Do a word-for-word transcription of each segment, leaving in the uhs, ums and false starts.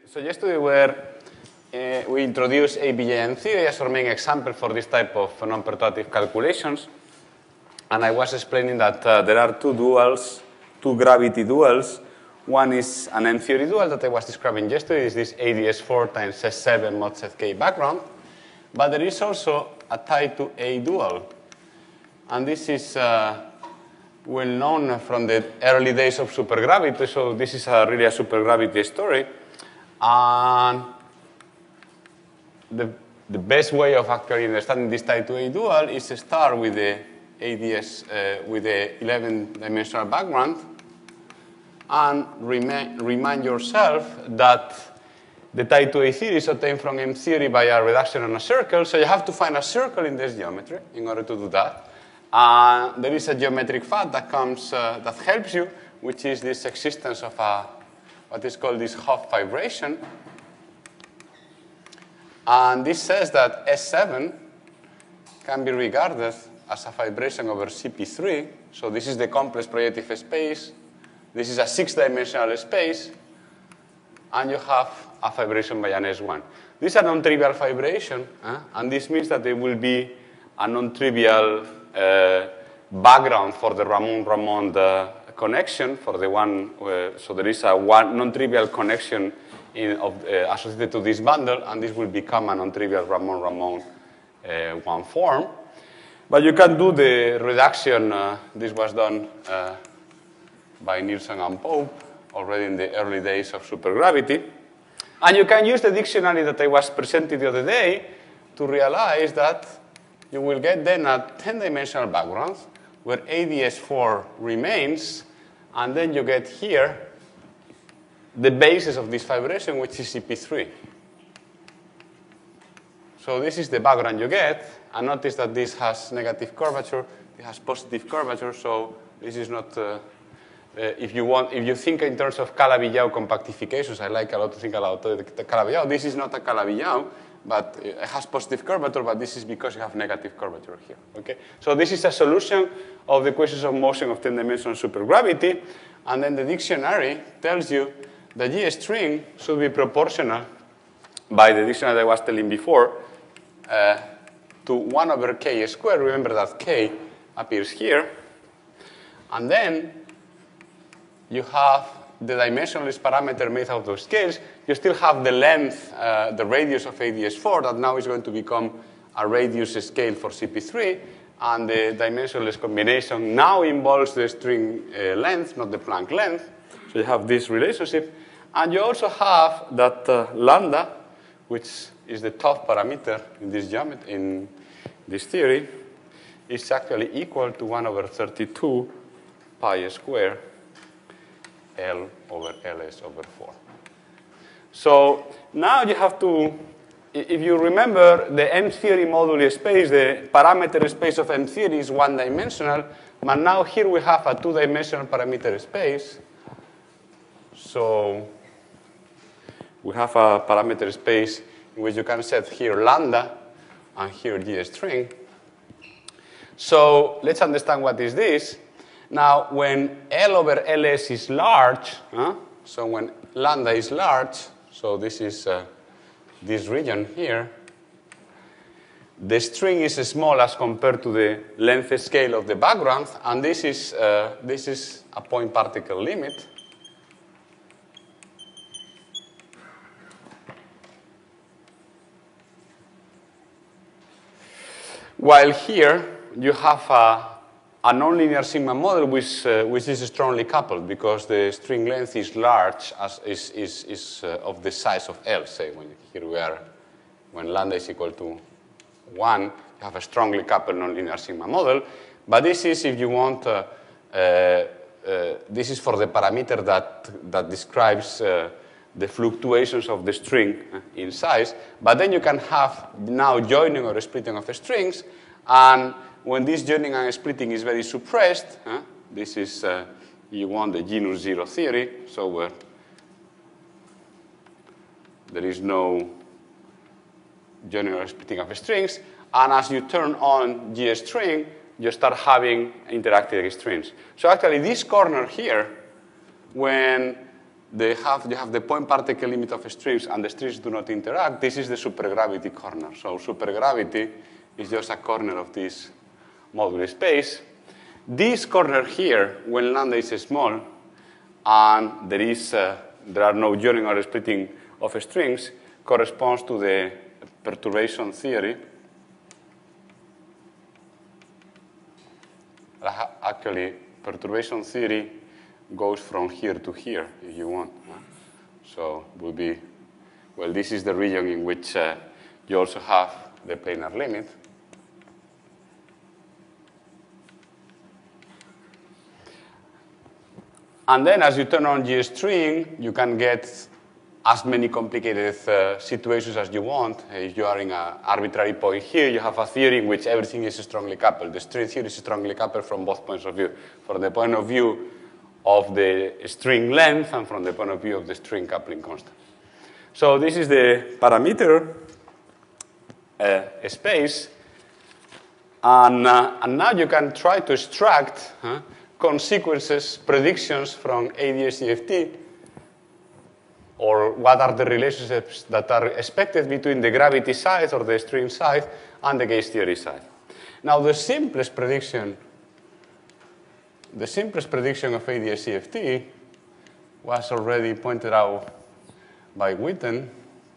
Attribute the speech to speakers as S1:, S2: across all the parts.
S1: So yesterday were, uh, we introduced A B J M theory as our main example for this type of non-perturbative calculations. And I was explaining that uh, there are two duals, two gravity duals. One is an M theory dual that I was describing yesterday. Is this A D S four times S seven mod Z K background. But there is also a type two A dual. And this is uh, well known from the early days of supergravity. So this is a, really a supergravity story. And the, the best way of actually understanding this type two A dual is to start with the A D S uh, with the eleven dimensional background and remind, remind yourself that the type two A theory is obtained from M theory by a reduction on a circle. So you have to find a circle in this geometry in order to do that. Uh, there is a geometric fact that comes uh, that helps you, which is this existence of a what is called this Hopf vibration. And this says that S seven can be regarded as a vibration over C P three. So this is the complex projective space. This is a six-dimensional space. And you have a vibration by an S one. This is a non-trivial vibration. Eh? And this means that there will be a non-trivial uh, background for the Ramon-Ramon uh, connection for the one. Uh, so there is a one non-trivial connection in, of, uh, associated to this bundle. And this will become a non-trivial Ramon-Ramon uh, one form. But you can do the reduction. Uh, this was done uh, by Nielsen and Pope already in the early days of supergravity. And you can use the dictionary that I was presenting the other day to realize that you will get then a ten-dimensional background where A D S four remains, and then you get here the basis of this vibration, which is C P three. So this is the background you get. And notice that this has negative curvature, it has positive curvature, so this is not, uh, uh, if you want, if you think in terms of Calabi-Yau compactifications, I like a lot to think about the Calabi-Yau. This is not a Calabi-Yau, but it has positive curvature, but this is because you have negative curvature here, okay? So this is a solution of the equations of motion of ten-dimensional supergravity, and then the dictionary tells you the G string should be proportional by the dictionary that I was telling before, uh, to one over k squared. Remember that k appears here. And then you have the dimensionless parameter made out of scales. You still have the length, uh, the radius of A D S four, that now is going to become a radius scale for C P three. And the dimensionless combination now involves the string uh, length, not the Planck length. So you have this relationship. And you also have that uh, lambda, which is the top parameter in this geometry, in this theory, is actually equal to one over thirty-two pi squared L over L S over four. So now you have to, if you remember the M theory moduli space, the parameter space of M theory is one-dimensional, but now here we have a two-dimensional parameter space. So we have a parameter space in which you can set here lambda and here G string. So let's understand what is this. Now, when L over L S is large, huh? So when lambda is large, so this is uh, this region here, the string is small as compared to the length scale of the background, and this is, uh, this is a point particle limit. While here, you have a, a nonlinear sigma model which, uh, which is strongly coupled because the string length is large, as is, is, is uh, of the size of L, say, when here we are, when lambda is equal to one, you have a strongly coupled nonlinear sigma model. But this is, if you want, uh, uh, uh, this is for the parameter that, that describes uh, the fluctuations of the string in size. But then you can have now joining or splitting of the strings. And when this joining and splitting is very suppressed, huh, this is, uh, you want the genus zero theory, so where there is no joining or splitting of strings. And as you turn on G string, you start having interacting strings. So actually, this corner here, when they have, you have the point particle limit of strings, and the strings do not interact. This is the supergravity corner. So supergravity is just a corner of this modular space. This corner here, when lambda is small, and there is uh, there are no joining or splitting of strings, corresponds to the perturbation theory. Actually, perturbation theory goes from here to here, if you want. So it will be, well, this is the region in which uh, you also have the planar limit. And then as you turn on G string, you can get as many complicated uh, situations as you want. If you are in an arbitrary point here, you have a theory in which everything is strongly coupled. The string theory is strongly coupled from both points of view. From the point of view of the string length and from the point of view of the string coupling constant. So this is the parameter uh, space. And, uh, and now you can try to extract huh, consequences, predictions from AdS C F T, or what are the relationships that are expected between the gravity side or the string side and the gauge theory side. Now the simplest prediction, the simplest prediction of AdS C F T was already pointed out by Witten,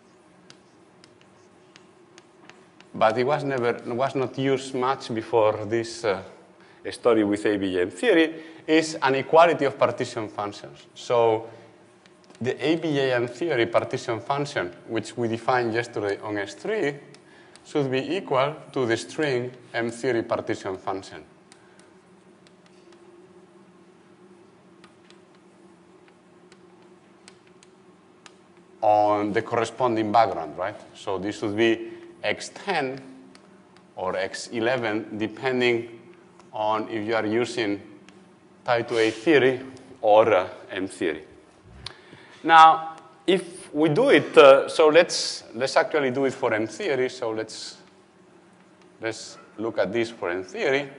S1: but it was never was not used much before this uh, story with A B M theory, is an equality of partition functions. So the A B M theory partition function, which we defined yesterday on S three, should be equal to the string M theory partition function. On the corresponding background, right? So this should be X ten or X eleven, depending on if you are using type two A theory or uh, M theory. Now, if we do it, uh, so let's let's actually do it for M theory. So let's let's look at this for M theory.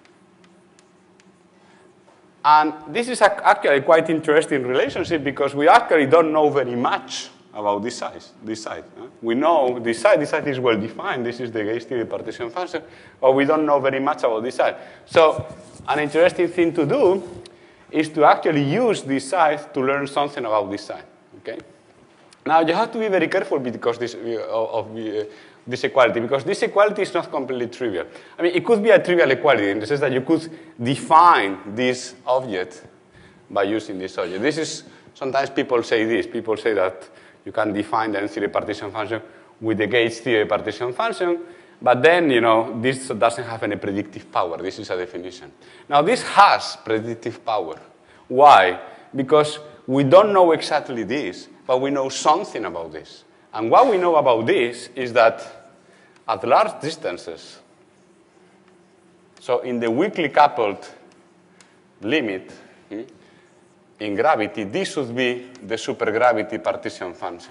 S1: And this is actually quite interesting relationship because we actually don't know very much about this size, this side. Huh? We know this side, this side is well defined. This is the gauge theory partition function, but we don't know very much about this side. So an interesting thing to do is to actually use this side to learn something about this side. Okay. Now you have to be very careful because this of uh, this equality, because this equality is not completely trivial. I mean, it could be a trivial equality in the sense that you could define this object by using this object. This is sometimes people say this. People say that you can define the M theory partition function with the gauge theory partition function, but then, you know, this doesn't have any predictive power. This is a definition. Now, this has predictive power. Why? Because we don't know exactly this, but we know something about this. And what we know about this is that at large distances, so in the weakly coupled limit, hmm, in gravity, this should be the supergravity partition function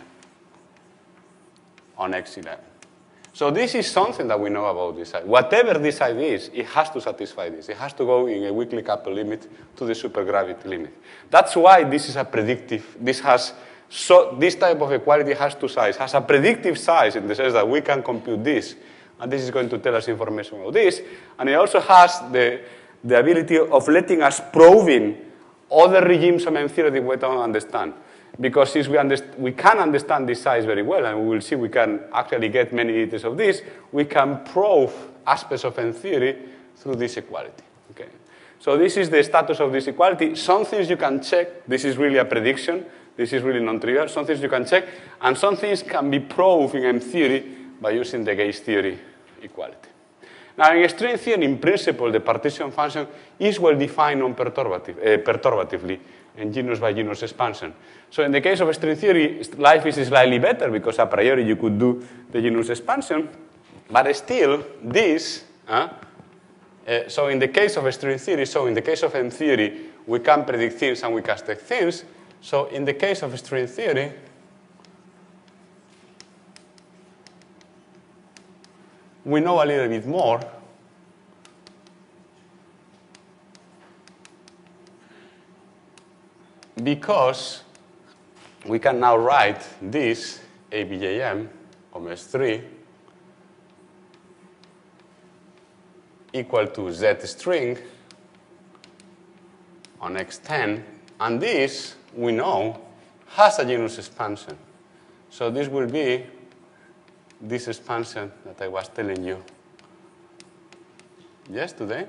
S1: on X eleven. So this is something that we know about this side. Whatever this side is, it has to satisfy this. It has to go in a weakly coupled limit to the supergravity limit. That's why this is a predictive. This has so this type of equality has two sides. Has a predictive size in the sense that we can compute this, and this is going to tell us information about this. And it also has the the ability of letting us probing other regimes of M theory that we don't understand. Because since we, we can understand this size very well, and we will see we can actually get many details of this, we can prove aspects of M theory through this equality. Okay. So this is the status of this equality. Some things you can check. This is really a prediction. This is really non-trivial. Some things you can check. And some things can be proved in M theory by using the gauge theory equality. Now, in string theory, in principle, the partition function is well defined non-perturbative, uh, perturbatively in genus by genus expansion. So in the case of string theory, life is slightly better because a priori you could do the genus expansion, but still this, uh, uh, so in the case of string theory, so in the case of M theory, we can predict things and we can test things. So in the case of string theory, we know a little bit more because we can now write this A B J M of S three equal to Z string on X ten, and this, we know, has a genus expansion. So this will be this expansion that I was telling you yesterday.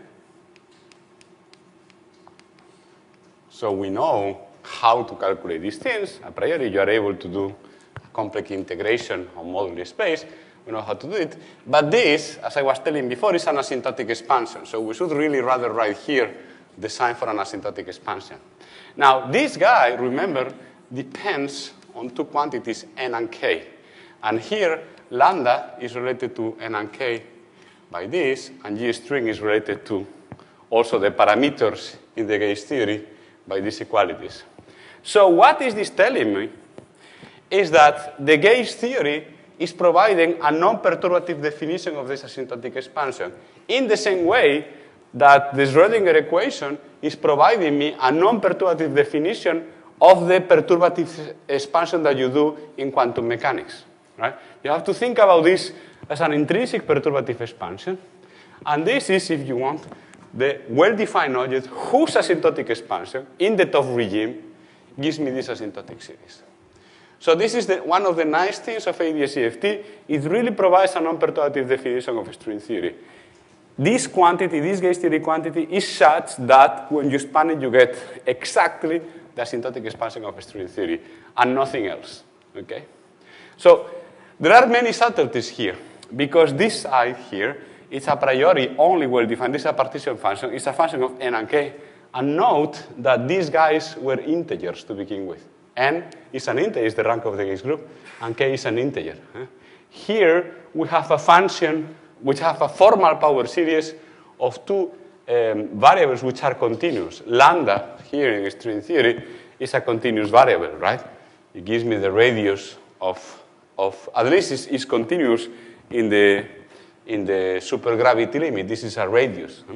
S1: So we know how to calculate these things. A priori, you are able to do complex integration on modular space. We know how to do it. But this, as I was telling before, is an asymptotic expansion. So we should really rather write here the sign for an asymptotic expansion. Now, this guy, remember, depends on two quantities, n and k. And here, lambda is related to n and k by this, and G string is related to also the parameters in the gauge theory by these equalities. So what is this telling me? Is that the gauge theory is providing a non-perturbative definition of this asymptotic expansion in the same way that the Schrödinger equation is providing me a non-perturbative definition of the perturbative expansion that you do in quantum mechanics. Right? You have to think about this as an intrinsic perturbative expansion. And this is, if you want, the well-defined object whose asymptotic expansion in the top regime gives me this asymptotic series. So this is the, one of the nice things of A D S C F T. It really provides a non-perturbative definition of string theory. This quantity, this gauge theory quantity, is such that when you span it, you get exactly the asymptotic expansion of string theory and nothing else. Okay? So there are many subtleties here, because this side here is a priori only well-defined. This is a partition function. It's a function of n and k. And note that these guys were integers to begin with. N is an integer, is the rank of the gauge group, and k is an integer. Here we have a function which have a formal power series of two um, variables which are continuous. Lambda, here in string theory, is a continuous variable, right? It gives me the radius of, of at least is, is continuous in the, in the supergravity limit. This is a radius.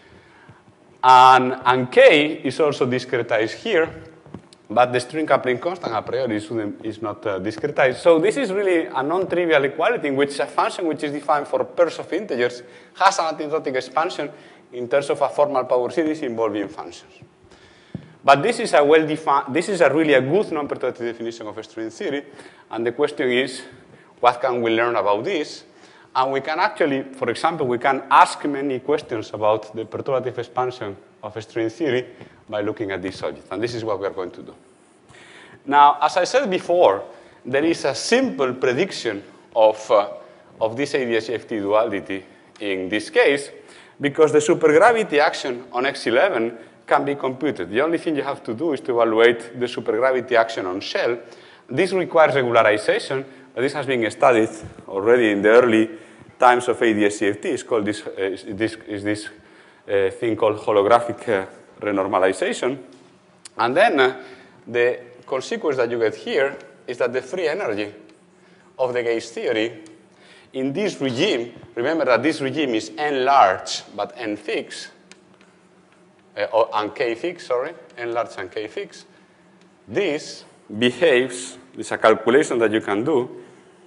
S1: And, and k is also discretized here, but the string coupling constant a priori is not uh, discretized. So this is really a non-trivial equality in which a function which is defined for pairs of integers has an asymptotic expansion in terms of a formal power series involving functions. But this is a well-defined, this is a really a good non-perturbative definition of string theory, and the question is, what can we learn about this? And we can actually, for example, we can ask many questions about the perturbative expansion of string theory by looking at this object. And this is what we are going to do. Now, as I said before, there is a simple prediction of, uh, of this A D S C F T duality in this case, because the supergravity action on X eleven can be computed. The only thing you have to do is to evaluate the supergravity action on shell. This requires regularization. This has been studied already in the early times of A D S C F T. It's called this, uh, is this, is this uh, thing called holographic uh, renormalization. And then uh, the consequence that you get here is that the free energy of the gauge theory in this regime, remember that this regime is n large but n fixed, uh, or, and k fixed, sorry, n large and k fixed. This behaves, this is a calculation that you can do.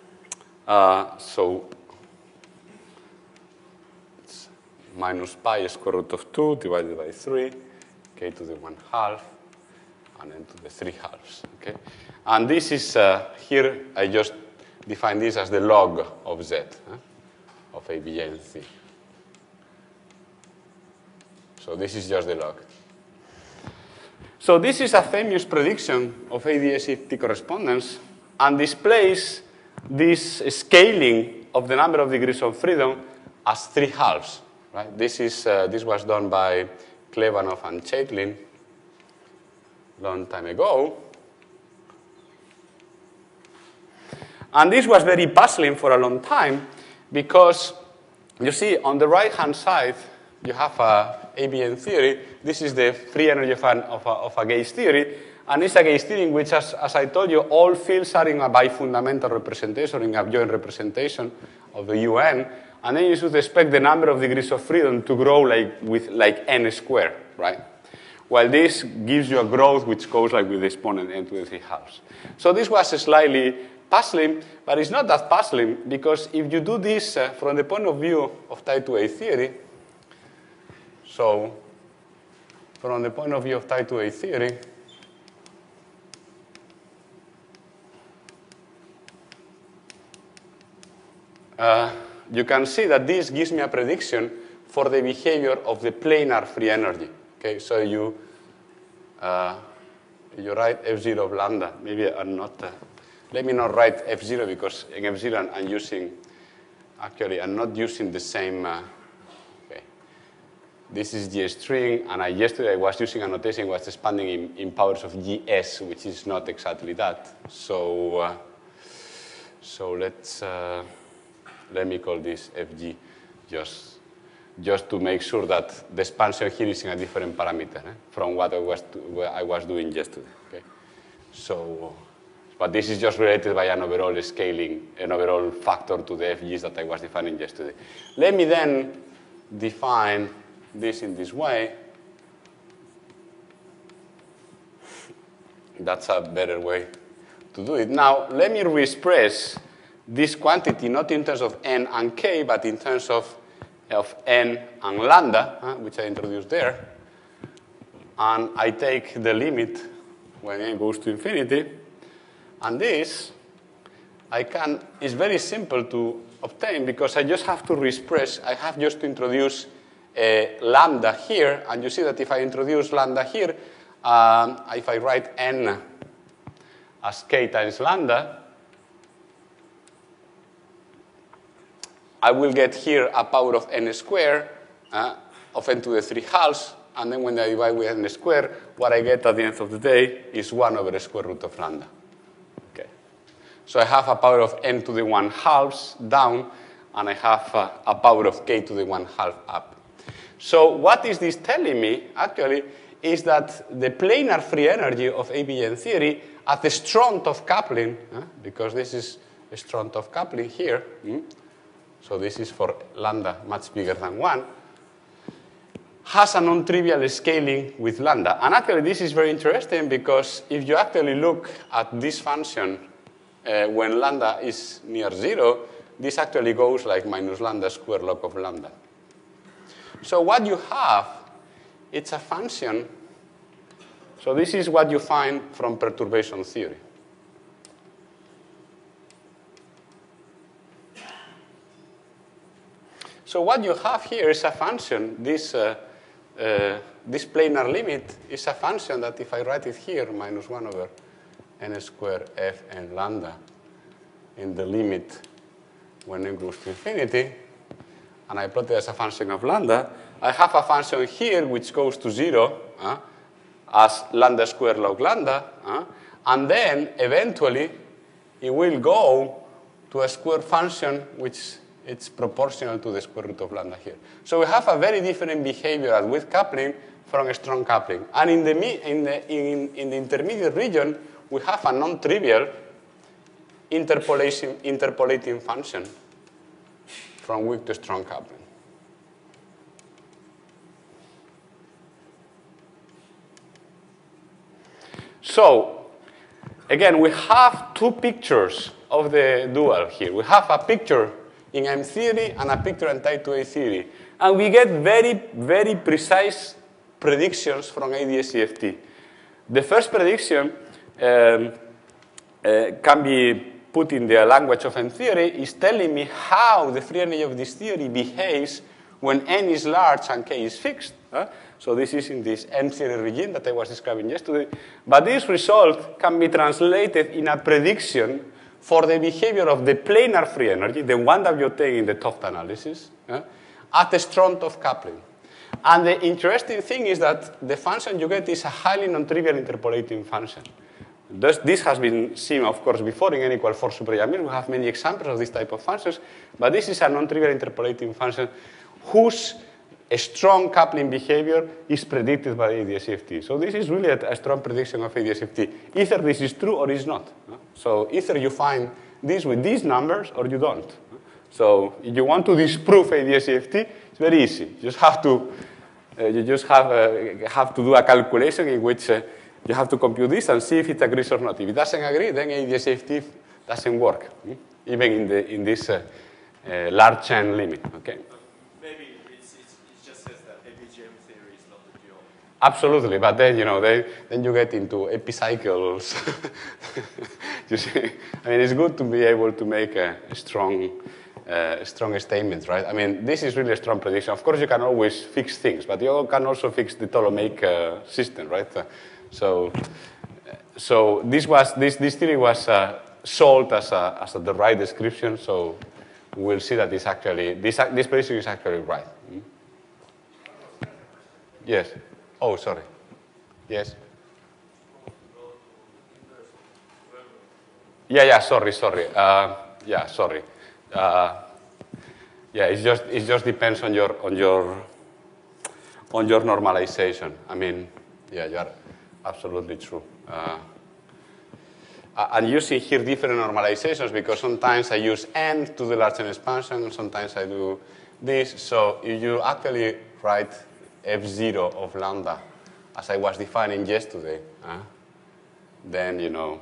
S1: Uh, so it's minus pi square root of two divided by three, k to the one half, and then to the three halves. Okay, and this is uh, here. I just define this as the log of z huh, of A B N C. So this is just the log. So this is a famous prediction of A D S C F T correspondence and displays this scaling of the number of degrees of freedom as three halves. Right? This, is, uh, this was done by Klebanov and Chaitlin long time ago. And this was very puzzling for a long time because, you see, on the right-hand side, you have a A B N theory. This is the free energy of, an, of, a, of a gauge theory. And it's a gauge theory in which, as, as I told you, all fields are in a bifundamental representation, in a joint representation of the U N. And then you should expect the number of degrees of freedom to grow like with like n squared, right? while this gives you a growth which goes like with the exponent n to the three halves. So this was slightly puzzling, but it's not that puzzling, because if you do this uh, from the point of view of type two A theory, so from the point of view of type two A theory, uh, you can see that this gives me a prediction for the behavior of the planar free energy. Okay, so you uh, you write F zero of lambda. Maybe I'm not. Uh, let me not write F zero, because in F zero I'm using. Actually, I'm not using the same. Uh, okay, this is G string, and I, yesterday I was using a notation was expanding in, in powers of G S, which is not exactly that. So, uh, so let's uh, let me call this F G, just. just to make sure that the expansion here is in a different parameter eh, from what I was, to, what I was doing yesterday. Okay? So, but this is just related by an overall scaling, an overall factor to the F Gs that I was defining yesterday. Let me then define this in this way. That's a better way to do it. Now, let me re-express this quantity not in terms of n and k, but in terms of of n and lambda, uh, which I introduced there, and I take the limit when n goes to infinity, and this I can, it's very simple to obtain, because I just have to re-express, I have just to introduce a lambda here, and you see that if I introduce lambda here, um, if I write n as k times lambda, I will get here a power of n squared uh, of n to the three halves, and then when I divide with n squared, what I get at the end of the day is one over the square root of lambda. Okay. So I have a power of n to the one halves down, and I have uh, a power of k to the one half up. So what is this telling me, actually, is that the planar free energy of A B N theory at the Strontov coupling, uh, because this is a Strontov coupling here, mm, so this is for lambda much bigger than one, has a non-trivial scaling with lambda. And actually, this is very interesting, because if you actually look at this function uh, when lambda is near zero, this actually goes like minus lambda square log of lambda. So what you have, it's a function. So this is what you find from perturbation theory. So what you have here is a function. This, uh, uh, this planar limit is a function that if I write it here, minus one over n squared f n lambda in the limit when n goes to infinity, and I plot it as a function of lambda, I have a function here which goes to zero uh, as lambda squared log lambda, uh, and then eventually it will go to a square function which it's proportional to the square root of lambda here. So we have a very different behavior at with coupling from a strong coupling. And in the, in the, in, in the intermediate region, we have a non-trivial interpolation, interpolating function from weak to strong coupling. So, again, we have two pictures of the dual here. We have a picture in M theory and a picture in type two A theory. And we get very, very precise predictions from A D S C F T. The first prediction um, uh, can be put in the language of M theory, is telling me how the free energy of this theory behaves when n is large and k is fixed. Huh? So this is in this M theory regime that I was describing yesterday. But this result can be translated in a prediction for the behavior of the planar free energy, the one that you take in the Toft analysis, uh, at the Strontov coupling. And the interesting thing is that the function you get is a highly non-trivial interpolating function. Thus, this has been seen, of course, before in n equal four superjamming. We have many examples of this type of functions, but this is a non-trivial interpolating function whose a strong coupling behavior is predicted by A D S C F T. So this is really a, a strong prediction of A D S C F T. Either this is true or it's not. So either you find this with these numbers or you don't. So if you want to disprove A D S C F T, it's very easy. You just have to uh, you just have, uh, have to do a calculation in which uh, you have to compute this and see if it agrees or not. If it doesn't agree, then A D S C F T doesn't work, mm? even in, the, in this uh, uh, large chain limit. Okay?
S2: Maybe it's, it's, it just says that A B G M theory is not the dual.
S1: Absolutely, but then you know, they, then you get into epicycles. You see, I mean, it's good to be able to make a, a strong, uh, strong statements, right? I mean, this is really a strong prediction. Of course, you can always fix things, but you can also fix the Ptolemaic uh, system, right? Uh, so, so this was this this theory was uh, sold as a, as a, the right description. So we'll see that this actually this this prediction is actually right. Hmm? Yes. Oh, sorry. Yes. Yeah, yeah. Sorry, sorry. Uh, yeah, sorry. Uh, yeah, it's just it just depends on your on your on your normalization. I mean, yeah, you are absolutely true. Uh, and you see here different normalizations because sometimes I use n to the large n expansion, and sometimes I do this. So if you actually write f zero of lambda as I was defining yesterday, uh, then you know.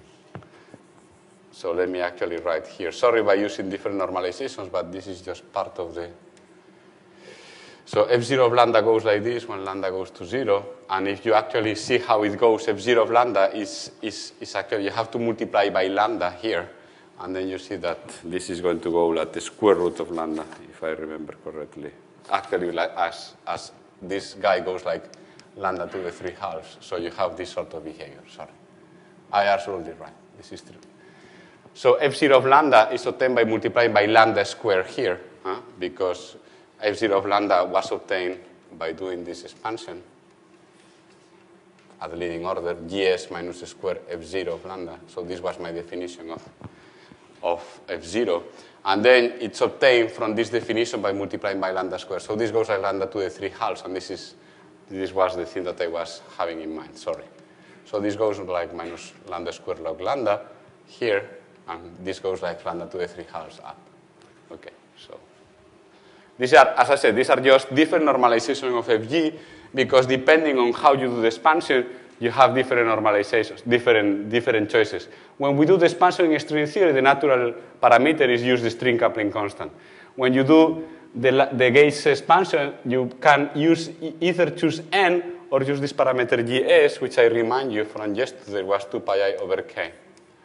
S1: So let me actually write here. Sorry by using different normalizations, but this is just part of the. So f zero of lambda goes like this when lambda goes to zero. And if you actually see how it goes, f zero of lambda is, is, is actually, you have to multiply by lambda here. And then you see that this is going to go at the square root of lambda, if I remember correctly. Actually, like as, as this guy goes like lambda to the three halves. So you have this sort of behavior. Sorry. I absolutely right. This is true. So f zero of lambda is obtained by multiplying by lambda squared here, huh? Because f zero of lambda was obtained by doing this expansion at the leading order, gs minus square f zero of lambda. So this was my definition of, of f zero. And then it's obtained from this definition by multiplying by lambda squared. So this goes like lambda to the three halves, and this, is, this was the thing that I was having in mind, sorry. So this goes like minus lambda squared log lambda here. And this goes like lambda to the three halves up. Okay, so these are, as I said, these are just different normalizations of F G because depending on how you do the expansion, you have different normalizations, different, different choices. When we do the expansion in string theory, the natural parameter is use the string coupling constant. When you do the, the gauge expansion, you can use either choose n or use this parameter Gs, which I remind you from yesterday was two pi I over k.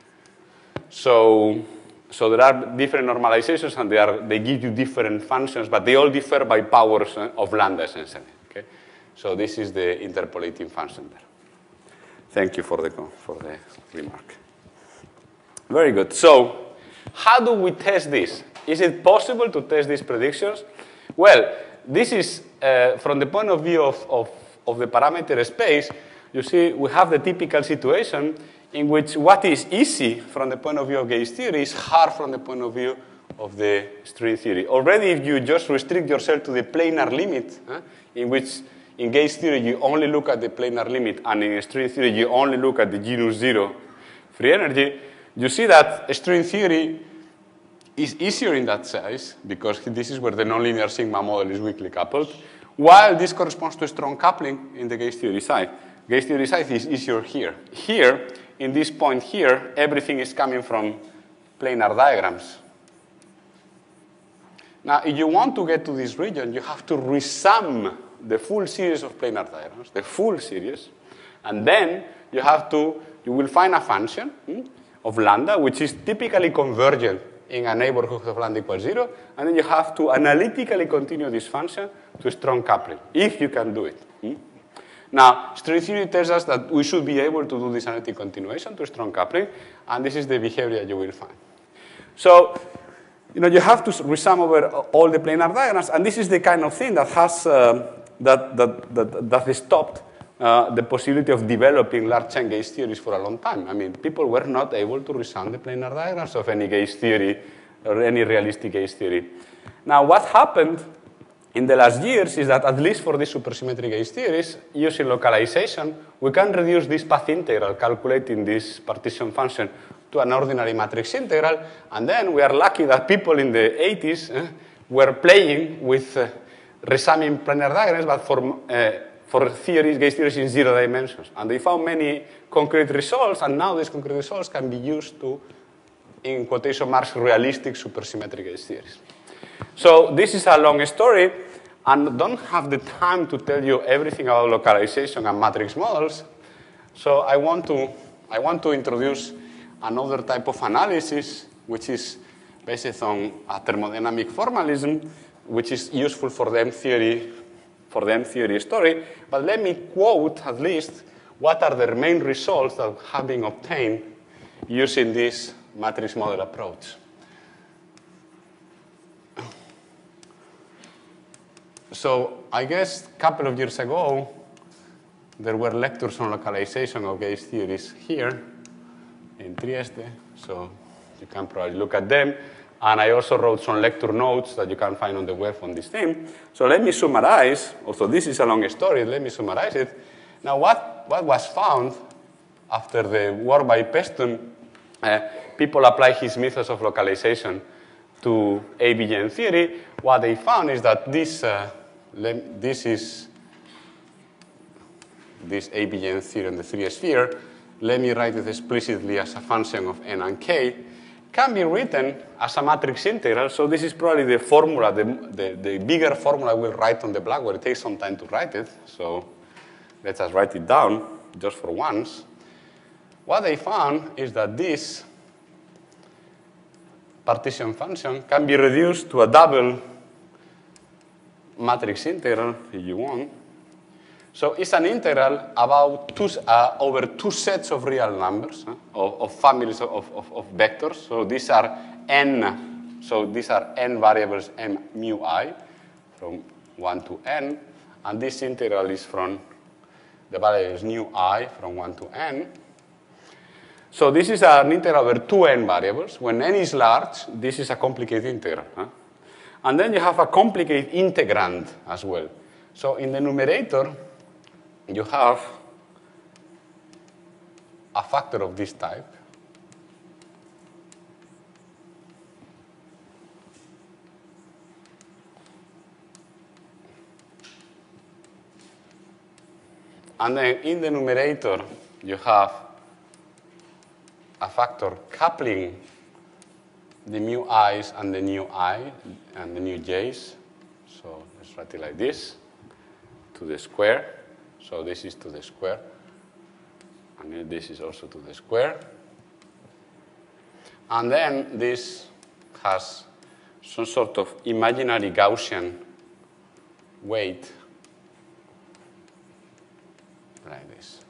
S1: So, so there are different normalizations, and they, are, they give you different functions, but they all differ by powers of lambda, essentially. Okay? So this is the interpolating function there. Thank you for the, for the remark. Very good. So how do we test this? Is it possible to test these predictions? Well, this is, uh, from the point of view of, of, of the parameter space, you see we have the typical situation in which what is easy from the point of view of gauge theory is hard from the point of view of the string theory. Already, if you just restrict yourself to the planar limit, huh, in which in gauge theory you only look at the planar limit, and in string theory you only look at the genus zero free energy, you see that string theory is easier in that size, because this is where the nonlinear sigma model is weakly coupled, while this corresponds to strong coupling in the gauge theory side. Gauge theory side is easier here. Here, in this point here, everything is coming from planar diagrams. Now, if you want to get to this region, you have to resum the full series of planar diagrams, the full series, and then you have to, you will find a function hmm, of lambda, which is typically convergent in a neighborhood of lambda equals zero, and then you have to analytically continue this function to strong coupling, if you can do it. Hmm? Now, string theory tells us that we should be able to do this analytic continuation to strong coupling, and this is the behavior you will find. So, you know, you have to resum over all the planar diagrams, and this is the kind of thing that has uh, that that that that has stopped uh, the possibility of developing large chain gauge theories for a long time. I mean, people were not able to resum the planar diagrams of any gauge theory or any realistic gauge theory. Now, what happened in the last years is that, at least for these supersymmetric gauge theories, using localization, we can reduce this path integral, calculating this partition function, to an ordinary matrix integral. And then we are lucky that people in the eighties eh, were playing with, uh, resumming planar diagrams, but for, uh, for theories, gauge theories in zero dimensions. And they found many concrete results, and now these concrete results can be used to, in quotation marks, realistic supersymmetric gauge theories. So this is a long story, and don't have the time to tell you everything about localization and matrix models. So I want to, I want to introduce another type of analysis, which is based on a thermodynamic formalism, which is useful for the M theory, for the M theory story. But let me quote at least what are the main results that have been obtained using this matrix model approach. So I guess a couple of years ago, there were lectures on localization of gauge theories here in Trieste. So you can probably look at them. And I also wrote some lecture notes that you can find on the web on this theme. So let me summarize. Also, this is a long story. Let me summarize it. Now, what, what was found after the work by Peston, uh, people apply his methods of localization to A B G M theory. What they found is that this, uh, this is this A B G M theory in the three sphere. Let me write it explicitly as a function of n and k. Can be written as a matrix integral. So this is probably the formula, the, the, the bigger formula we'll write on the blackboard. It takes some time to write it. So let's just write it down just for once. What they found is that this partition function can be reduced to a double matrix integral, if you want. So it's an integral about two, uh, over two sets of real numbers, huh, of, of families of, of, of vectors. So these are n. So these are n variables m mu I from one to n. And this integral is from, the value is nu I from one to n. So this is an integral over two n variables. When n is large, this is a complicated integral. Huh? And then you have a complicated integrand as well. So in the numerator, you have a factor of this type. And then in the numerator, you have a factor coupling the mu i's and the nu I and the nu j's. So let's write it like this, to the square. So this is to the square. And this is also to the square. And then this has some sort of imaginary Gaussian weight like this.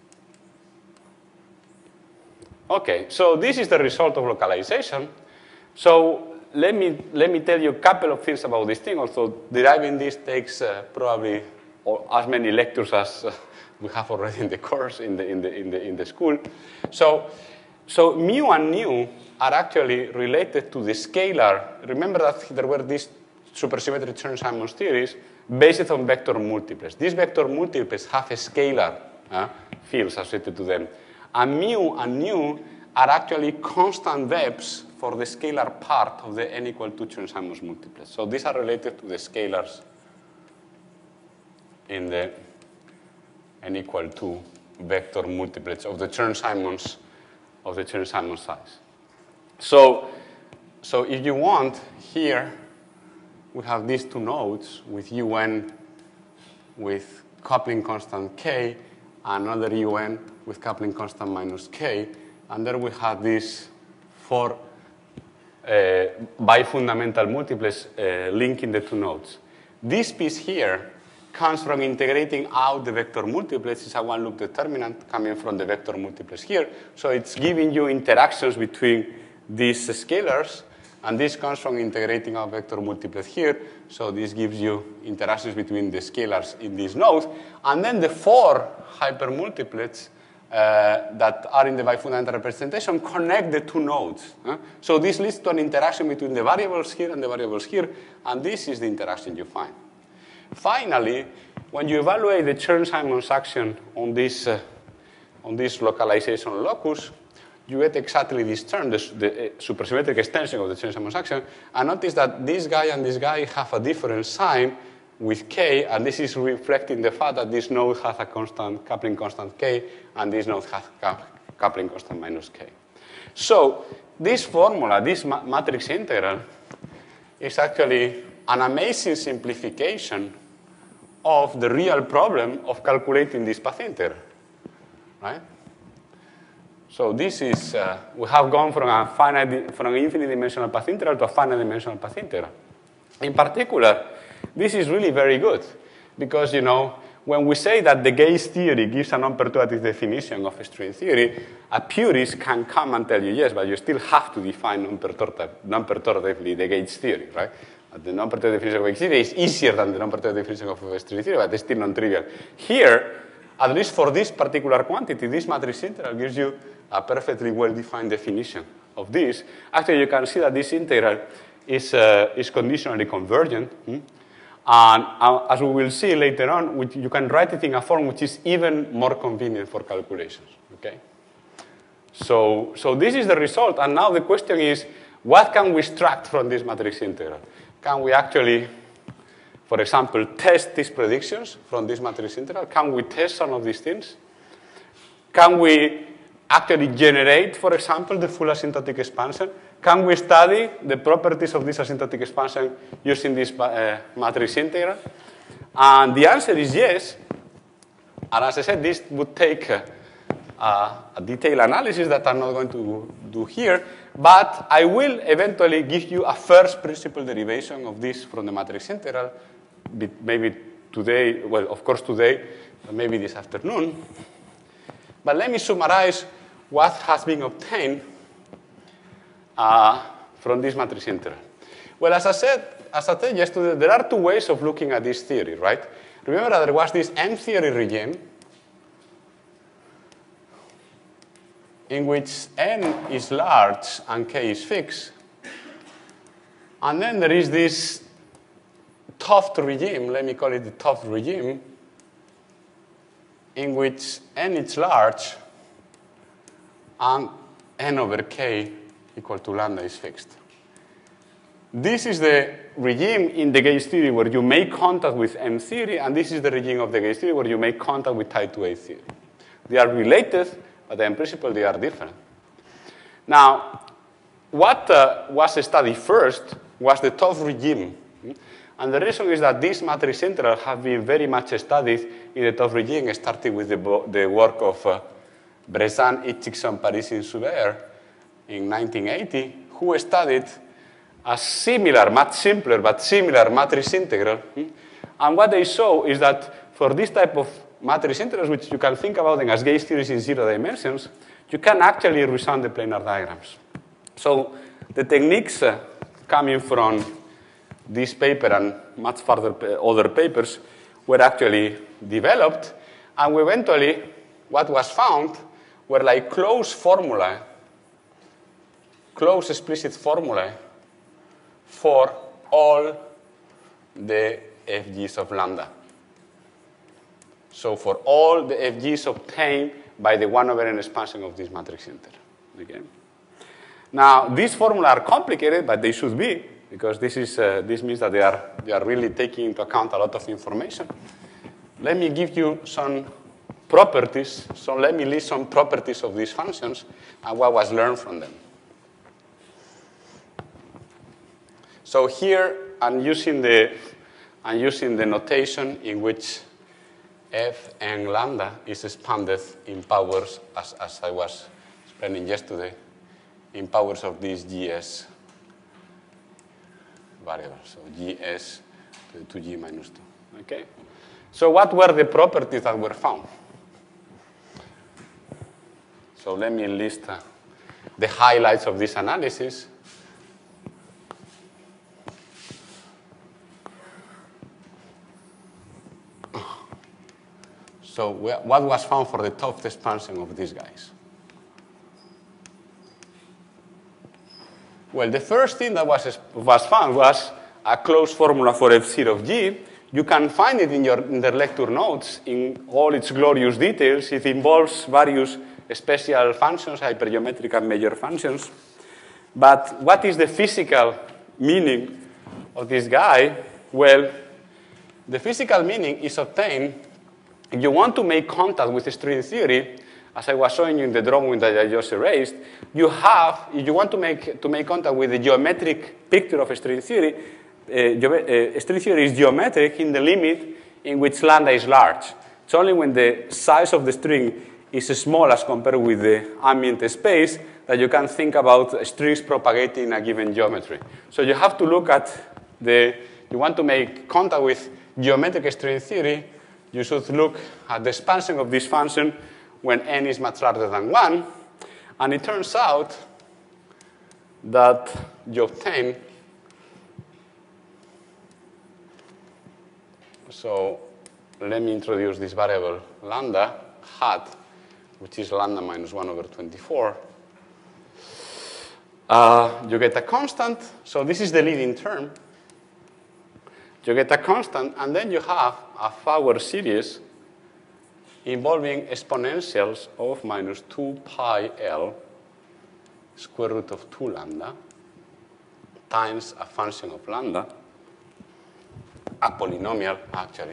S1: Okay, so this is the result of localization. So let me, let me tell you a couple of things about this thing. Also, deriving this takes uh, probably as many lectures as uh, we have already in the course, in the, in the, in the, in the school. So, so mu and nu are actually related to the scalar. Remember that there were these supersymmetric Chern-Simons theories based on vector multiples. These vector multiples have a scalar uh, fields associated to them. And mu and nu are actually constant verbs for the scalar part of the n equal to Chern-Simons multiples. So these are related to the scalars in the n equal to vector multiplets of the Chern-Simons of the Chern-Simons size. So, so if you want, here we have these two nodes with un with coupling constant k, another un with coupling constant minus k, and there we have these four uh, bifundamental multiplets uh, linking the two nodes. This piece here comes from integrating out the vector multiplets. It's a one-loop determinant coming from the vector multiplets here. So it's giving you interactions between these scalars, and this comes from integrating out vector multiplets here. So this gives you interactions between the scalars in these nodes. And then the four hypermultiplets uh, that are in the bifundamental representation connect the two nodes. Huh? So this leads to an interaction between the variables here and the variables here, and this is the interaction you find. Finally, when you evaluate the Chern-Simons action on this, uh, on this localization locus, you get exactly this term, the, the uh, supersymmetric extension of the Chern-Simons action. And notice that this guy and this guy have a different sign with K, and this is reflecting the fact that this node has a constant coupling constant K, and this node has coupling constant minus K. So this formula, this ma matrix integral, is actually an amazing simplification of the real problem of calculating this path integral, right? So this is, uh, we have gone from a finite, from an infinite dimensional path integral to a finite dimensional path integral. In particular, this is really very good because, you know, when we say that the gauge theory gives a non-perturbative definition of a string theory, a purist can come and tell you, yes, but you still have to define non-perturbative, non-perturbatively the gauge theory, right? The non-perturbative definition of a gauge theory is easier than the non-perturbative definition of a string theory, but it's still non-trivial. Here, at least for this particular quantity, this matrix integral gives you a perfectly well-defined definition of this. Actually, you can see that this integral is, uh, is conditionally convergent. Hmm? And uh, as we will see later on, which you can write it in a form which is even more convenient for calculations. Okay? So, so this is the result. And now the question is, what can we extract from this matrix integral? Can we actually, for example, test these predictions from this matrix integral? Can we test some of these things? Can we actually generate, for example, the full asymptotic expansion? Can we study the properties of this asymptotic expansion using this uh, matrix integral? And the answer is yes. And as I said, this would take uh, uh, a detailed analysis that I'm not going to do here. But I will eventually give you a first principle derivation of this from the matrix integral, maybe today, well, of course today, but maybe this afternoon. But let me summarize what has been obtained uh, from this matrix integral. Well, as I said, as I said yesterday, there are two ways of looking at this theory, right? Remember that there was this M-theory regime in which n is large and k is fixed. And then there is this Toft regime, let me call it the Toft regime, in which n is large and n over k equal to lambda is fixed. This is the regime in the gauge theory where you make contact with M theory, and this is the regime of the gauge theory where you make contact with type two A theory. They are related, but in principle they are different. Now, what uh, was studied first was the Toft regime. And the reason is that this matrix integral have been very much studied in the Toft regime, starting with the, the work of uh, Brezan, Itchikson, Parisi, Suber in nineteen eighty, who studied a similar, much simpler, but similar matrix integral. And what they saw is that for this type of matrix integrals, which you can think about them as gauge theories in zero dimensions, you can actually resound the planar diagrams. So the techniques uh, coming from this paper and much further other papers were actually developed, and eventually what was found were like closed formulae, closed explicit formulae for all the F Gs of lambda. So for all the F Gs obtained by the one over n expansion of this matrix integral. Okay? Now, these formulas are complicated, but they should be, because this, is, uh, this means that they are, they are really taking into account a lot of information. Let me give you some properties. So let me list some properties of these functions and what was learned from them. So here I'm using the, I'm using the notation in which f n lambda is expanded in powers, as, as I was explaining yesterday, in powers of this gs variable. So gs to two g minus two. Okay? So what were the properties that were found? So let me list uh, the highlights of this analysis. So what was found for the Toft expansion of these guys? Well, the first thing that was, was found was a closed formula for f zero of g. You can find it in your in the lecture notes in all its glorious details. It involves various special functions, hypergeometric and major functions. But what is the physical meaning of this guy? Well, the physical meaning is obtained if you want to make contact with string theory, as I was showing you in the drawing that I just erased. You have, if you want to make, to make contact with the geometric picture of string theory, uh, uh, string theory is geometric in the limit in which lambda is large. It's only when the size of the string is small as compared with the ambient space that you can think about strings propagating in a given geometry. So you have to look at the, you want to make contact with geometric string theory, you should look at the expansion of this function when n is much larger than one. And it turns out that you obtain, so let me introduce this variable lambda hat, which is lambda minus one over twenty-four. Uh, you get a constant, so this is the leading term. You get a constant, and then you have a Fourier series involving exponentials of minus two pi L square root of two lambda times a function of lambda, a polynomial actually,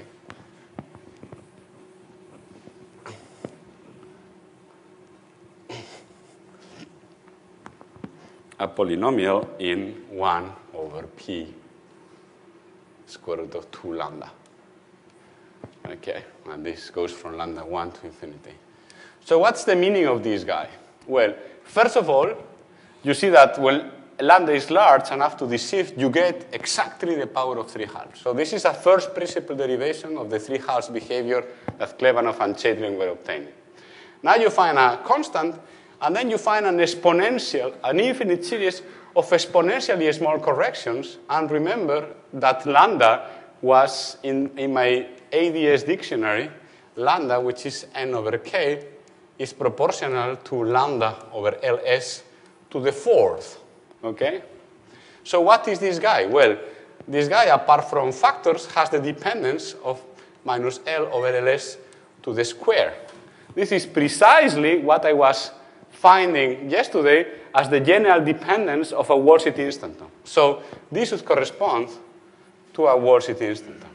S1: a polynomial in one over p square root of two lambda. Okay, and this goes from lambda one to infinity. So what's the meaning of this guy? Well, first of all, you see that when lambda is large enough to this shift, you get exactly the power of three halves. So this is a first principle derivation of the three halves behavior that Klebanov and Chadwick were obtaining. Now you find a constant, and then you find an exponential, an infinite series of exponentially small corrections. And remember that lambda was in, in my A D S dictionary, lambda, which is n over k, is proportional to lambda over L S to the fourth. Okay? So what is this guy? Well, this guy, apart from factors, has the dependence of minus L over L S to the square. This is precisely what I was finding yesterday as the general dependence of a worldsheet instanton. So this would correspond to a worldsheet instanton.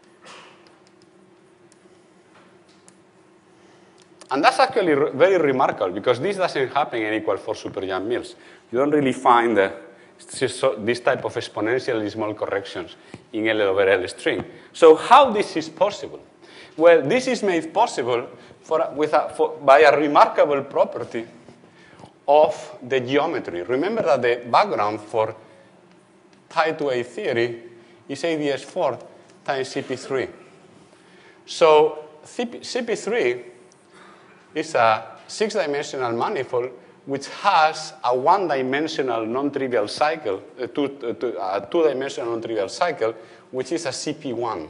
S1: And that's actually re very remarkable, because this doesn't happen in equal four super-Young mills. You don't really find uh, this type of exponentially small corrections in L over L string. So how this is possible? Well, this is made possible for, with a, for, by a remarkable property of the geometry. Remember that the background for Type two A theory is A D S four times C P three. So C P three is a six-dimensional manifold which has a one-dimensional non-trivial cycle, a two-dimensional non-trivial cycle, which is a C P one.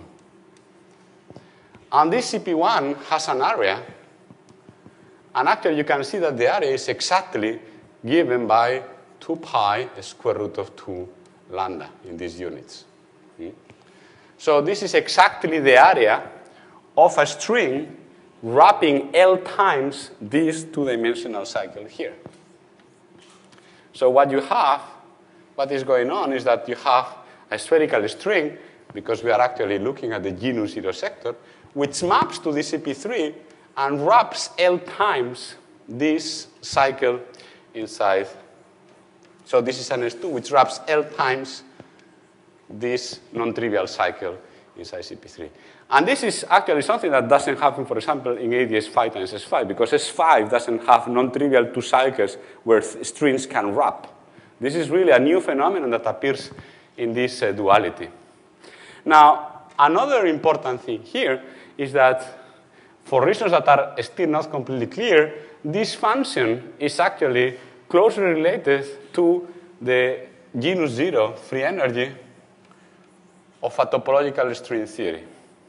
S1: And this C P one has an area, and actually you can see that the area is exactly given by two pi square root of two lambda in these units. So this is exactly the area of a string wrapping L times this two-dimensional cycle here. So what you have, what is going on is that you have a spherical string, because we are actually looking at the genus zero sector, which maps to the C P three and wraps L times this cycle inside. So this is an S two, which wraps L times this non-trivial cycle inside C P three. And this is actually something that doesn't happen, for example, in A D S five times S five, because S five doesn't have non-trivial two cycles where strings can wrap. This is really a new phenomenon that appears in this uh, duality. Now, another important thing here is that, for reasons that are still not completely clear, this function is actually closely related to the genus zero free energy of a topological string theory.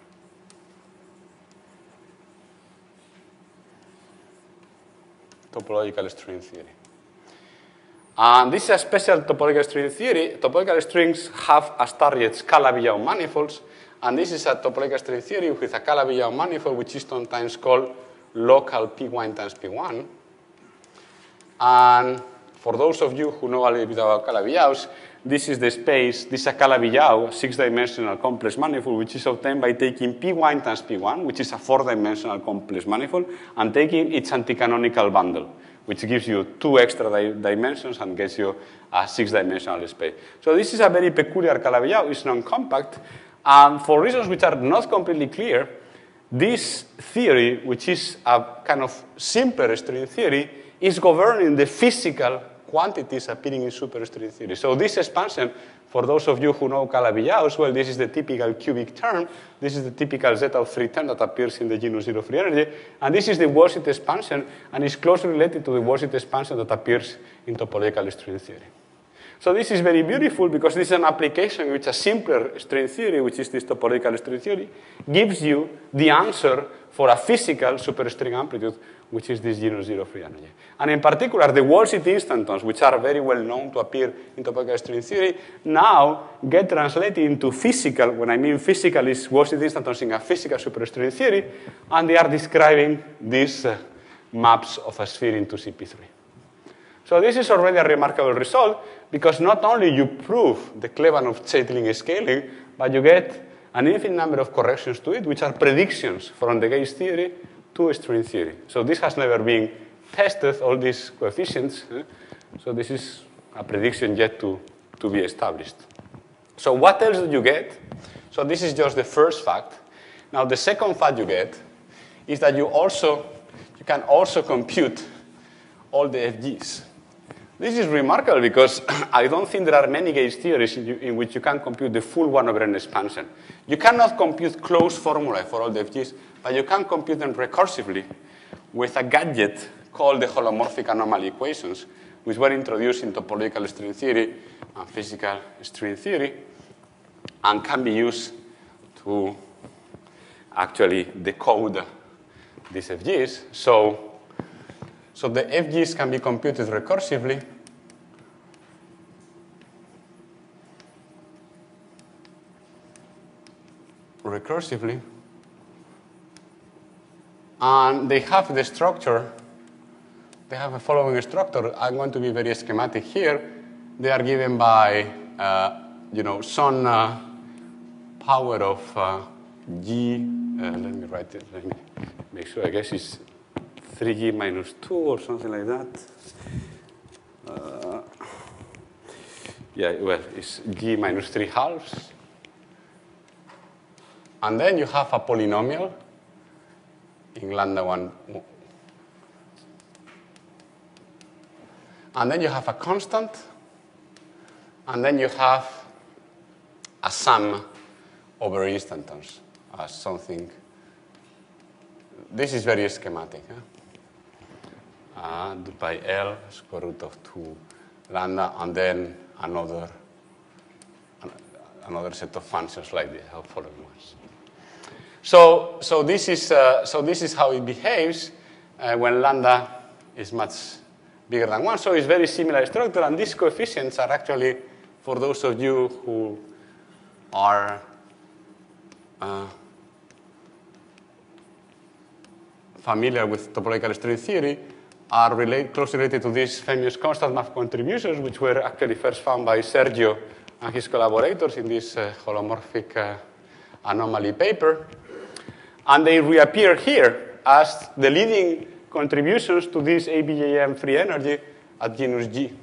S1: Topological string theory. And this is a special topological string theory. Topological strings have as targets Calabi-Yau manifolds, and this is a topological string theory with a Calabi-Yau manifold, which is sometimes called local P one times P one. And for those of you who know a little bit about Calabi-Yaus, this is the space, this is a Calabi-Yau, six-dimensional complex manifold, which is obtained by taking P one times P one, which is a four-dimensional complex manifold, and taking its anti-canonical bundle, which gives you two extra di dimensions and gets you a six-dimensional space. So this is a very peculiar Calabi-Yau. It's non-compact. And for reasons which are not completely clear, this theory, which is a kind of simpler string theory, is governing the physical quantities appearing in superstring theory. So this expansion, for those of you who know Calabi-Yau as well, this is the typical cubic term. This is the typical Z of three term that appears in the genus zero free energy. And this is the Wurtzit expansion, and is closely related to the Wurtzit expansion that appears in topological string theory. So this is very beautiful because this is an application in which a simpler string theory, which is this topological string theory, gives you the answer for a physical superstring amplitude, which is this genus zero free energy. And in particular, the Wurtzit instantons, which are very well known to appear in topological string theory, now get translated into physical. When I mean physical, is Wurtzit instantons in a physical superstring theory, and they are describing these uh, maps of a sphere into C P three. So this is already a remarkable result, because not only you prove the Klebanov-Zeitling scaling, but you get an infinite number of corrections to it, which are predictions from the gauge theory to string theory. So this has never been tested, all these coefficients. Eh? So this is a prediction yet to, to be established. So what else do you get? So this is just the first fact. Now the second fact you get is that you also, you can also compute all the F Gs. This is remarkable because I don't think there are many gauge theories in, you, in which you can compute the full one over n expansion. You cannot compute closed formulae for all the F Gs, but you can compute them recursively with a gadget called the holomorphic anomaly equations, which were introduced in topological string theory and physical string theory, and can be used to actually decode these F Gs. So, so the F Gs can be computed recursively. Recursively. And they have the structure, they have a following structure. I'm going to be very schematic here. They are given by, uh, you know, some uh, power of uh, G, uh, let me write it, let me make sure, I guess it's three G minus two or something like that. Uh, yeah, well, it's G minus three halves. And then you have a polynomial in lambda one. And then you have a constant. And then you have a sum over instantons as something. This is very schematic. Huh? Uh, by L square root of two lambda, and then another, another set of functions like the following ones. So, so, this is, uh, so this is how it behaves uh, when lambda is much bigger than one. So it's very similar structure, and these coefficients are actually, for those of you who are uh, familiar with topological string theory, are relate, closely related to these famous constant math contributions, which were actually first found by Sergio and his collaborators in this uh, holomorphic uh, anomaly paper. And they reappear here as the leading contributions to this A B J M free energy at genus G.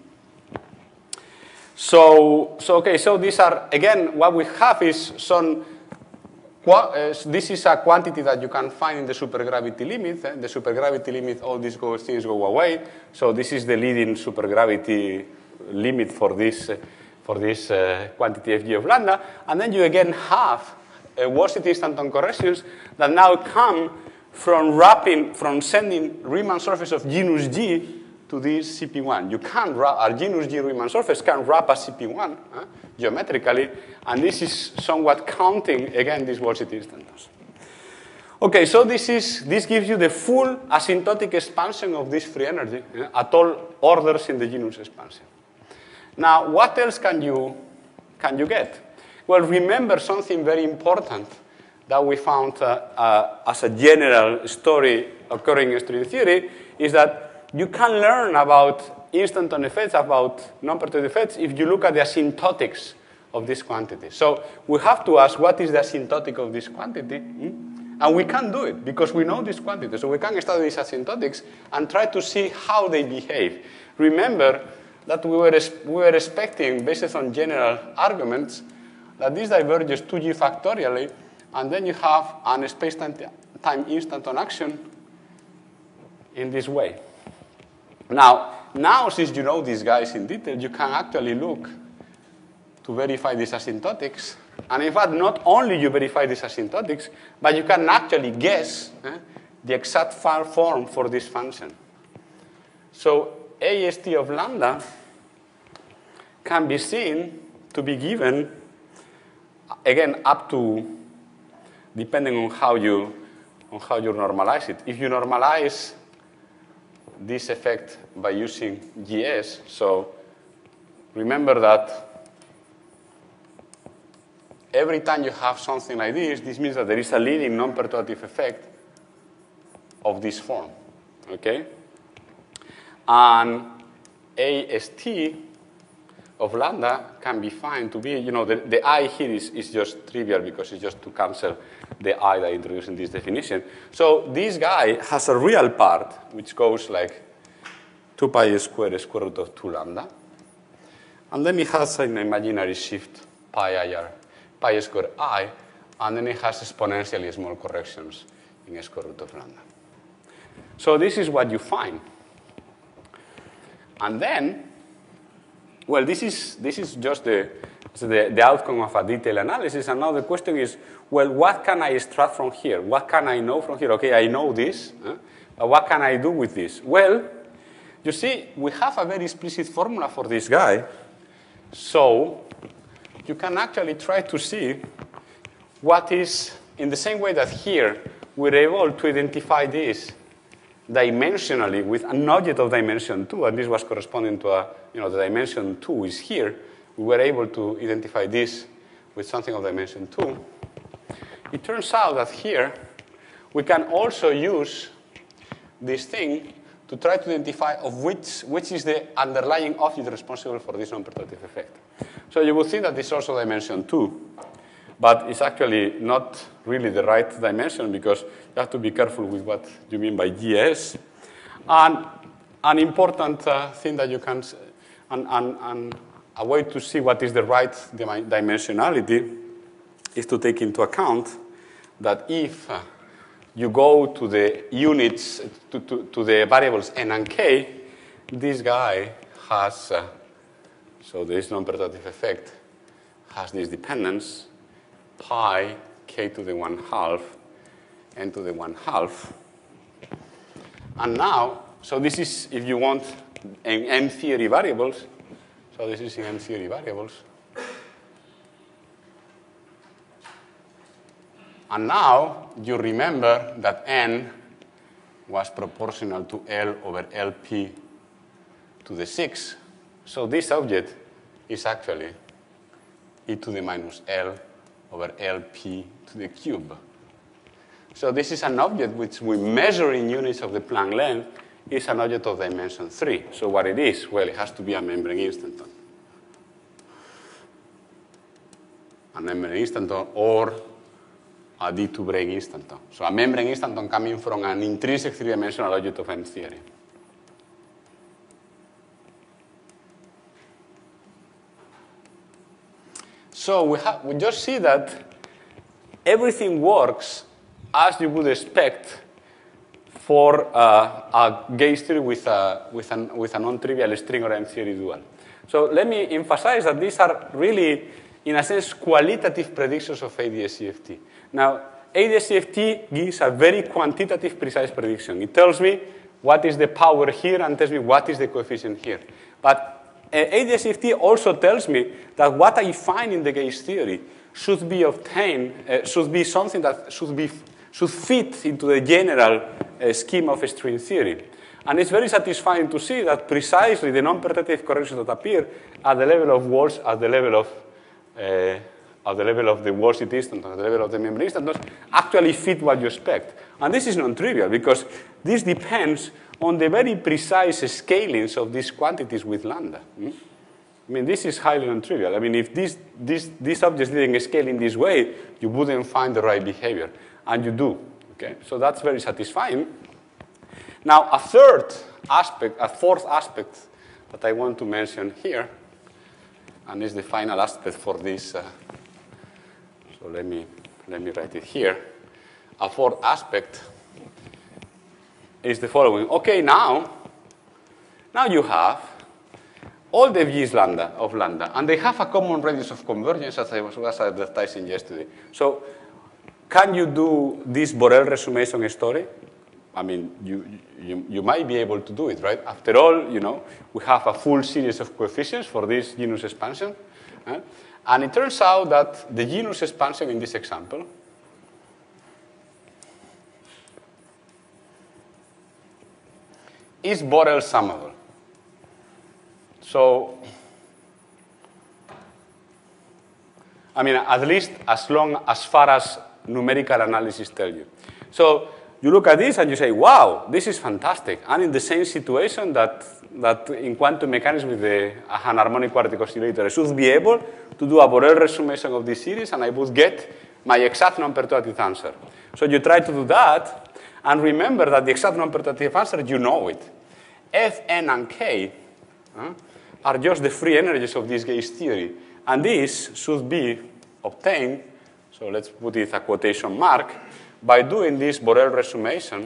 S1: So, so okay, so these are, again, what we have is some, uh, this is a quantity that you can find in the supergravity limit. Eh? The supergravity limit, all these go, things go away. So this is the leading supergravity limit for this, uh, for this uh, quantity F G of lambda. And then you again have uh, Wurtzit instanton corrections that now come from wrapping, from sending Riemann surface of genus G to this C P one. You can wrap, our genus G Riemann surface can wrap a C P one uh, geometrically, and this is somewhat counting, again, these Wurtzit instantons. Okay, so this, is, this gives you the full asymptotic expansion of this free energy uh, at all orders in the genus expansion. Now, what else can you, can you get? Well, remember something very important that we found uh, uh, as a general story occurring in string theory is that you can learn about instanton effects, about non-perturbative effects, if you look at the asymptotics of this quantity. So we have to ask, what is the asymptotic of this quantity? Hmm? And we can do it, because we know this quantity. So we can study these asymptotics and try to see how they behave. Remember that we were, we were expecting, based on general arguments, that this diverges two g factorially, and then you have an space-time instanton action in this way. Now, now, since you know these guys in detail, you can actually look to verify these asymptotics. And in fact, not only you verify these asymptotics, but you can actually guess eh, the exact form for this function. So A S T of lambda can be seen to be given, again, up to, depending on how you, on how you normalize it. If you normalize this effect by using G S, so remember that every time you have something like this, this means that there is a leading non-perturbative effect of this form, okay? And A S T of lambda can be found to be, you know, the, the I here is, is just trivial because it's just to cancel the I that I introduced in this definition. So this guy has a real part, which goes like two pi squared square root of two lambda. And then it has an imaginary shift pi I r, pi squared I, and then it has exponentially small corrections in square root of lambda. So this is what you find. And then, well, this is, this is just the, the, the outcome of a detailed analysis. And now the question is, well, what can I extract from here? What can I know from here? OK, I know this. Huh? But what can I do with this? Well, you see, we have a very explicit formula for this guy. So you can actually try to see what is, in the same way that here, we're able to identify this dimensionally with an object of dimension two, and this was corresponding to a, you know, the dimension two is here. We were able to identify this with something of dimension two. It turns out that here, we can also use this thing to try to identify of which, which is the underlying object responsible for this non-perturbative effect. So you would think that this is also dimension two, but it's actually not really the right dimension because you have to be careful with what you mean by G S. And an important uh, thing that you can, and, and, and a way to see what is the right dimensionality is to take into account that if uh, you go to the units, to, to, to the variables n and k, this guy has, uh, so this non-perturbative effect has this dependence, pi k to the one half, n to the one half. And now, so this is, if you want, in M theory variables. So this is in M theory variables. And now you remember that n was proportional to L over L P to the six. So this object is actually e to the minus L over L P to the cube. So this is an object which we measure in units of the Planck length. Is an object of dimension three. So what it is? Well, it has to be a membrane instanton. A membrane instanton or a D two brane instanton. So a membrane instanton coming from an intrinsic three-dimensional object of M theory. So we, have, we just see that everything works as you would expect for uh, a gauge theory with a, with, an, with a non-trivial string or M theory dual. So let me emphasize that these are really, in a sense, qualitative predictions of A D S C F T. Now, A D S C F T gives a very quantitative, precise prediction. It tells me what is the power here and tells me what is the coefficient here. But uh, A D S C F T also tells me that what I find in the gauge theory should be obtained, uh, should be something that should, be, should fit into the general uh, scheme of string theory. And it's very satisfying to see that precisely the non-perturbative corrections that appear at the level of walls, at the level of uh, at the level of the worldsheet instance, at the level of the membrane instance, actually fit what you expect. And this is non-trivial because this depends on the very precise scalings of these quantities with lambda. Hmm? I mean, this is highly non-trivial. I mean, if these, these, these objects didn't scale in this way, you wouldn't find the right behavior. And you do. Okay? So that's very satisfying. Now, a third aspect, a fourth aspect that I want to mention here, and is the final aspect for this. Uh, so let me, let me write it here. A fourth aspect is the following. Okay, now, now you have all the v's lambda of lambda, and they have a common radius of convergence, as I was, was advertising yesterday. So can you do this Borel resummation story? I mean, you, you, you might be able to do it, right? After all, you know, we have a full series of coefficients for this genus expansion. Uh, and it turns out that the genus expansion in this example is Borel summable. So, I mean, at least as long as far as numerical analysis tell you. So you look at this and you say, wow, this is fantastic. And in the same situation that, that in quantum mechanics with the anharmonic quartic oscillator, I should be able to do a Borel resummation of this series and I would get my exact non-perturbative answer. So you try to do that, and remember that the exact non-perturbative answer, you know it. F, N, and K uh, are just the free energies of this gauge theory. And this should be obtained, so let's put it a quotation mark, by doing this Borel resummation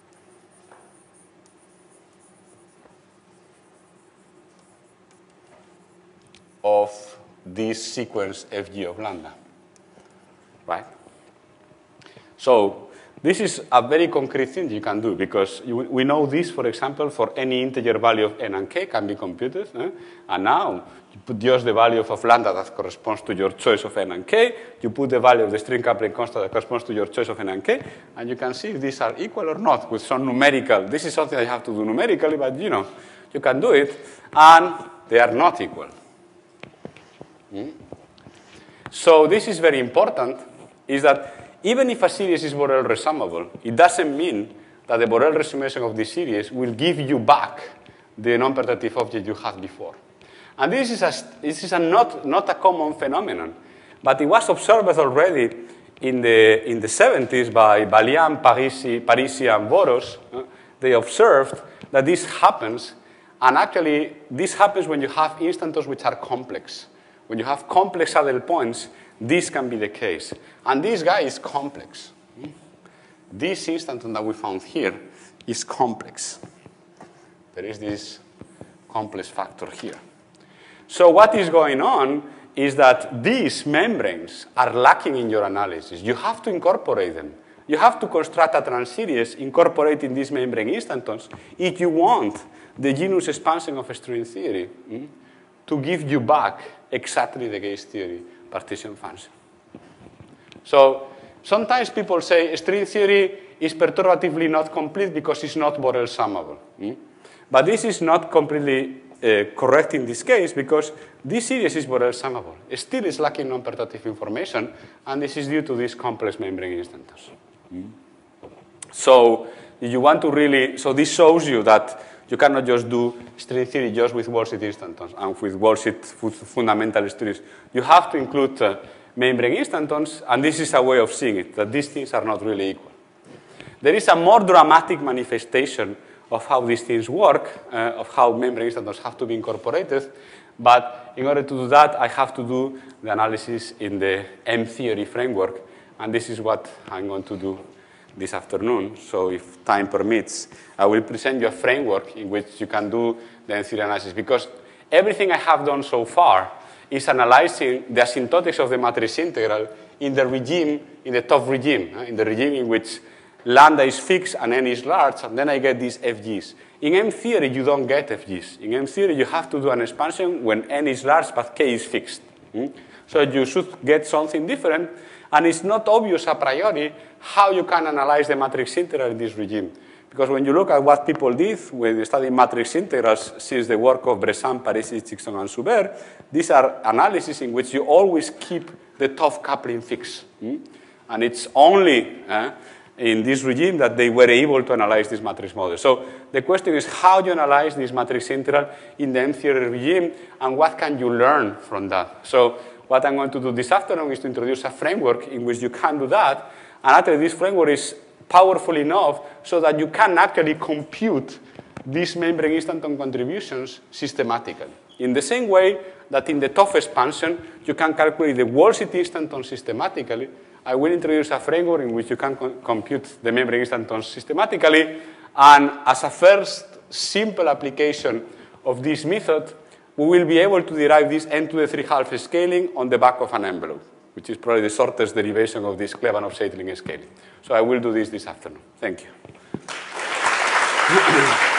S1: of this sequence F G of lambda, right? So this is a very concrete thing you can do, because you, we know this, for example, for any integer value of n and k can be computed. Eh? And now you put just the value of lambda that corresponds to your choice of n and k. You put the value of the string coupling constant that corresponds to your choice of n and k. And you can see if these are equal or not with some numerical. This is something I have to do numerically, but you know, you can do it. And they are not equal. Hmm? So this is very important, is that even if a series is Borel resummable, it doesn't mean that the Borel resummation of this series will give you back the non-perturbative object you had before. And this is, a, this is a not, not a common phenomenon, but it was observed already in the, in the seventies by Balian, Parisi, Parisi, and Boros. Uh, they observed that this happens, and actually this happens when you have instances which are complex. When you have complex saddle points, this can be the case. And this guy is complex. This instanton that we found here is complex. There is this complex factor here. So what is going on is that these membranes are lacking in your analysis. You have to incorporate them. You have to construct a transseries incorporating these membrane instantons if you want the genus expansion of string theory mm, to give you back exactly the gauge theory partition function. So sometimes people say string theory is perturbatively not complete because it's not Borel summable. Mm? But this is not completely uh, correct in this case, because this series is Borel summable. It still is lacking non-perturbative information, and this is due to these complex membrane instances. Mm? So you want to really, so this shows you that you cannot just do string theory just with worldsheet instantons and with worldsheet fundamental series. You have to include uh, membrane instantons, and this is a way of seeing it, that these things are not really equal. There is a more dramatic manifestation of how these things work, uh, of how membrane instantons have to be incorporated, but in order to do that, I have to do the analysis in the M-theory framework, and this is what I'm going to do this afternoon. So if time permits, I will present you a framework in which you can do the M-theory analysis, because everything I have done so far is analyzing the asymptotics of the matrix integral in the regime, in the top regime, uh, in the regime in which lambda is fixed and n is large, and then I get these F Gs. In M-theory, you don't get F Gs. In M-theory, you have to do an expansion when n is large but k is fixed. Mm? So you should get something different, and it's not obvious a priori how you can analyze the matrix integral in this regime. Because when you look at what people did when they study matrix integrals since the work of Bressan, Parisi, Dixon, and Subert, these are analyses in which you always keep the tough coupling fix. Hmm? And it's only uh, in this regime that they were able to analyze this matrix model. So the question is how you analyze this matrix integral in the M-theory regime, and what can you learn from that? So what I'm going to do this afternoon is to introduce a framework in which you can do that. And actually, this framework is powerful enough so that you can actually compute these membrane instanton contributions systematically. In the same way that in the tough expansion, you can calculate the wall-sheet instanton systematically, I will introduce a framework in which you can co compute the membrane instantons systematically. And as a first simple application of this method, we will be able to derive this n to the three half scaling on the back of an envelope, which is probably the shortest derivation of this Klebanov-Seidling scaling. So I will do this this afternoon. Thank you.